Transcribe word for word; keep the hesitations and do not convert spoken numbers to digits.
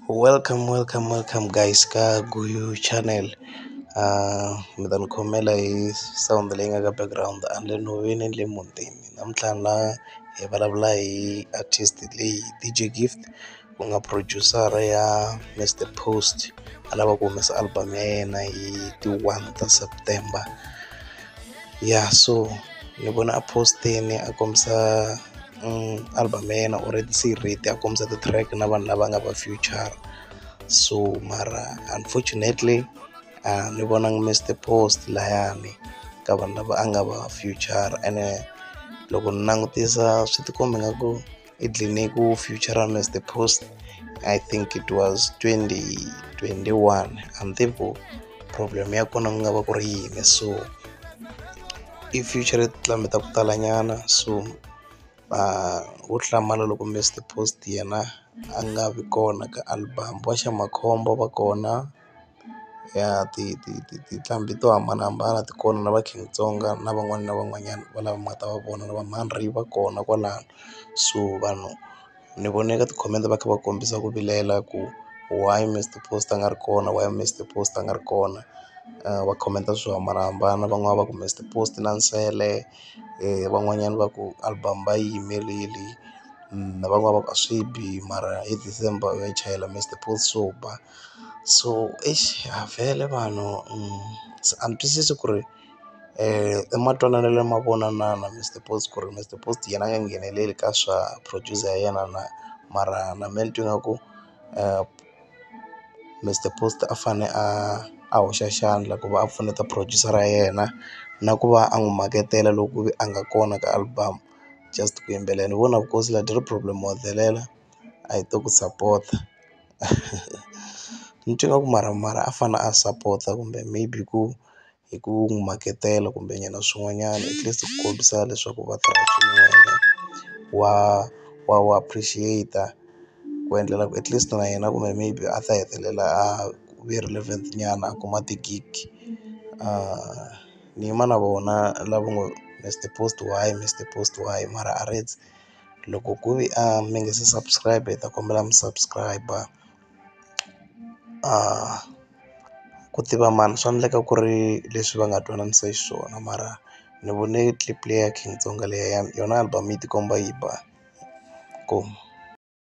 Welcome, welcome, welcome guys ka Guyu channel. Uh, mi ta ni khomela hi sound leyi nga ka background a ni le nhoveni ni le mutini. Namuntlha na hi vulavula hi artist leyi D J Gift ku nga producer ya mister Post a lava ku humesa album ya yena hi ti one ta September. Yeah, so ni vona a postini a kombisa um, album ya yena already se yi ready, a kombisa ti-track na vanhu lava nga va future. So mara unfortunately uh, ni vonanga mister Post layani ka vanhu lava a nga va future, ene loko ni langutisa swi tikomba ingaku i dline ku future mister Post. I think it was twenty twenty-one, a ni tivi ku problem ya kona ku nga va ku ri yini. So i future tlameta ku talanyana, so uh, wo hlamala loko mister Post yena a nga vi kona ka album. Va xa makhombo va kona, ya ti ti ti tinqambi to hambanahambana ti kona, na va King Tsonga na van'wani na van'wanyana va lava mi nga ta va vona, na va Mhanri va kona kwalano. So vanhu ni vone ka ti-comment va kha va kombisa ku vilela ku why mister Post a nga ri kona, why mister Post a nga ri kona. Uh, va khomenta swo hambanahambana, van'wani va ku mister Post na nsele, eh, van'wanyana va ku album va yi yimerile, na van'wani va ku a swi bi mara hi December u ya chayela mister Post swo ba. So eish a vhele vanhu um, a ni twisisi ku ri um i matwananelo ma vona na na mister Post ku ri mister Post yena a nga ngheneleli ka swa producer ya yena na, mara na me ni twa ingaku um mister Post a fane a a hoxa xandla ku va a pfuneta producer ra yena na ku va a n'wi maketela loko ku ve a nga kona ka album just ku yimbelela. Ni vona vukosi la ri problem wa delela a hi to ku support-a ni twa ingaku mara mara a fanele a support-a kumbe maybe ku hi ku n'wi maketela kumbe nyana swin'wanyana at least ku kombisa leswaku va tirha swin'we wa wa wa appreciate ku endlela ku at least na yena kumbe maybe a ta hetelela a ve relevant nyana a kuma ti-gig. Uh, ni yima na vona lava ngo mister Post why mister Post why, mara a retse loko ku ve a mi nge se subscribe hi ta kombela mi subscribe. Uh, ku tiva mani swa endleka ku ri leswi va nga twananisa xiswona, mara ni vone clip leya King Tsonga leya yona album yi tikomba yi ba. Inkomu.